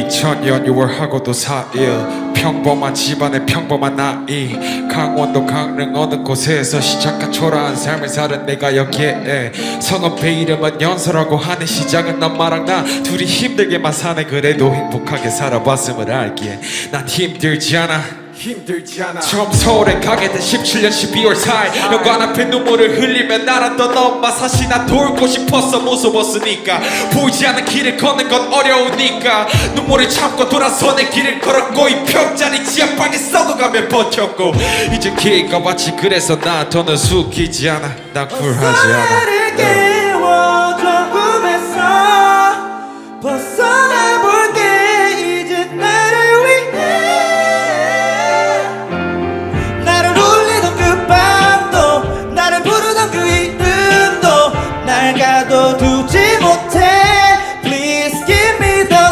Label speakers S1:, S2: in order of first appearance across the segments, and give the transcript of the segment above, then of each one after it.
S1: 2000년 6월하고도 4일 평범한 집안의 평범한 나이 강원도 강릉 어느 곳에서 시작한 초라한 삶을 사는 내가 여기에 성은 배 이름은 연서라고 하는 시작은 엄마랑 나 둘이 힘들게만 사네. 그래도 행복하게 살아봤음을 알기에 난 힘들지 않아. 처음 서울에 가게 된 17년 12월 4일 여관 앞에 눈물을 흘리며 날았던 엄마. 사실 나 돌고 싶었어. 무서웠으니까 보이지 않는 길을 걷는 건 어려우니까 눈물을 참고 돌아서 내 길을 걸었고 이 평짜리 지하방에 썩어가며 버텼고 이제 길가 봤지. 그래서 나 더는 숙이지 않아. 난 굴하지 않아.
S2: 깨워줘 꿈에서 벗어나볼게 이제 나를 위해. 나를 울리던 그 밤도 나를 부르던 그 이름도 날 가둬두지 못해. Please give me the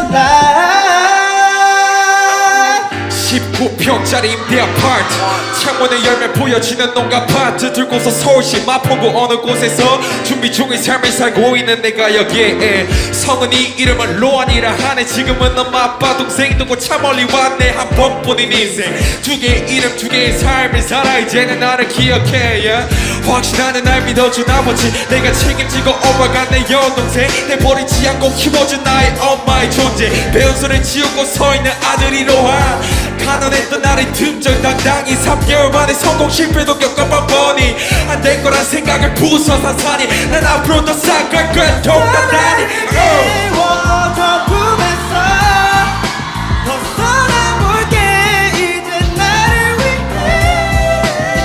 S2: light.
S1: 19평짜리 임대 아파트 창문을 열면 보여지는 농가 파트 들고서 서울시 마포구 어느 곳에서 준비 중인 삶을 살고 있는 내가 여기에 성은 이 이름은 로안이라 하네. 지금은 엄마 아빠 동생 두고 참 멀리 왔네. 한 번뿐인 인생 두 개의 이름 두 개의 삶을 살아. 이제는 나를 기억해 yeah. 확실하는 날 믿어준 아버지 내가 책임지고 엄마가 내 여동생 내버리지 않고 키워준 나의 엄마의 존재. 배운 소리를 지우고 서있는 아들이 로한 가난했던 나를 듬정당당히 3개월 만에 성공 실패도 겪어본 뻔히 안 될 거란 생각을 부숴서 사니 난 앞으로 더 쌓아갈 거야 통단단히.
S2: 깨워줘 꿈에서 벗어나볼게 이제 나를 위해.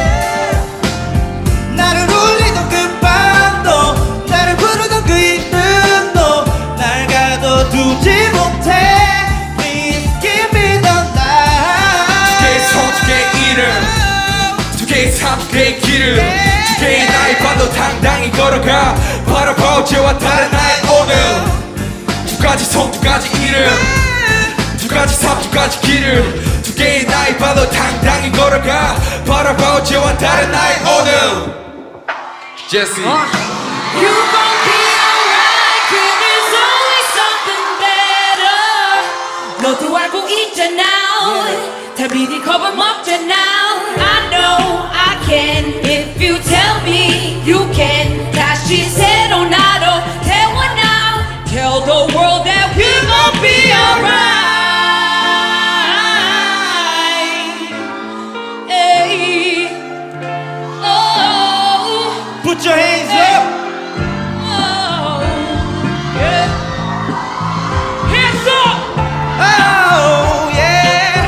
S2: 나를 울리던 그 밤도 나를 부르던 그 이름도 날 가둬두지 못해. Please give me the light.
S1: 두 개의 성 두 개의 이름 두 개의 삶 두 개의 기름 두 개의 나의 밤도 당당히 걸어가 바라봐 어제와 다른 나의 오늘. 두 가지 성 두 가지 이름 두 가지 삶 두 가지 기름 두 개의 나의 밤도 당당히 걸어가 바라봐 어제와 다른 나의 오늘. 제시
S3: You gon' be alright. There's always something better. 너도 알고 있잖아. 다 미리 겁을 먹잖아. I know I can if you tell me you can. 다시 새로 나로 태어나. Tell the world that we gon' be alright. Hey. Oh.
S2: Put your hands up.
S3: Oh, yeah. Hands up!
S2: Oh yeah.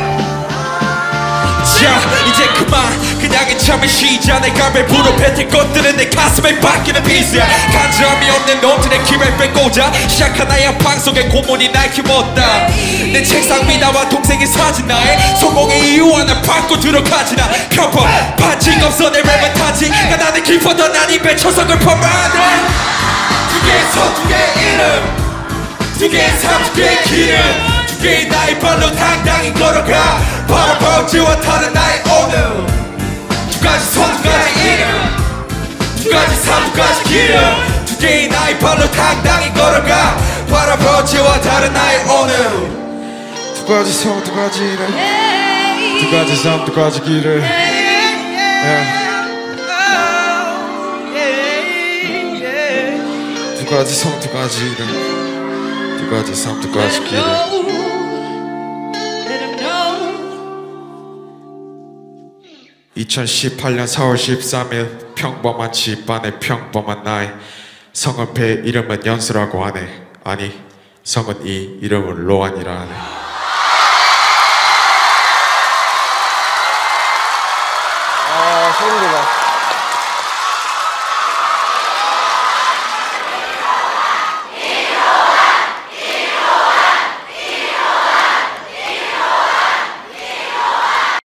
S1: 자 이제 그만 그냥의 잠을 쉬자. 내가 배부르 뱉을 것들은 내 가슴에 박히는 비스야. 간지럼이 없는 놈들의 기회를 뺏고자 시작한 나의 방송에 고문이 날 키웠다. 내 책상 위 나와 동생의 사진 나의 성공의 이유 하나 받고 들어가지. 나 편법 반칙 없어 내 랩은 타지. 나는 깊어도 난 입에 초석을 퍼마네. 두 개의 성 두 개의 이름 두 개의 삶 두 개의 기름 두 개의 나의 발로 당당히 걸어가 바라봐 어제와 다른 나의 오늘. 두 가지 성 두 가지 이름 두 가지 삶 두 가지 기름 두 개의 나의 발로 당당히 걸어가 바라봐 어제와 다른 나의 오늘. 두 가지 성 두 가지 이름 두 가지 삶 두 가지 기름 두 가지 성 두 가지 이름 두 가지 삶 두 가지 기름.
S3: Let 'em know.
S1: 2018년 4월 13일 평범한 집안의 평범한 나이 성은 배 이름은 연수라고 하네. 아니 성은 이 이름은 로안이라 하네.
S2: 소름 돋아.